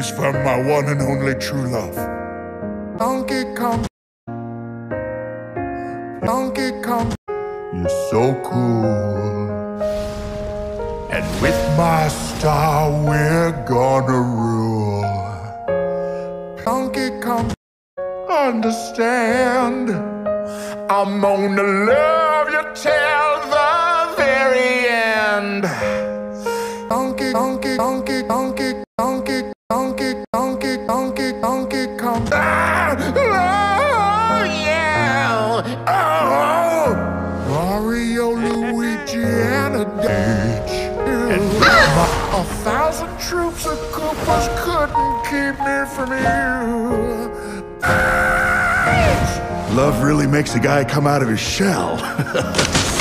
is from my one and only true love. Donkey Kong, Donkey Kong, you're so cool. And with my star, we're gonna rule. Donkey Kong, understand, I'm gonna love you till the very end. Donkey, donkey, donkey, donkey, donkey, donkey, donkey, donkey, donkey Kong. Ah! Oh, yeah! Oh! Mario, Luigi, and a Peach. And 1,000 troops of Koopas couldn't keep me from you. Love really makes a guy come out of his shell.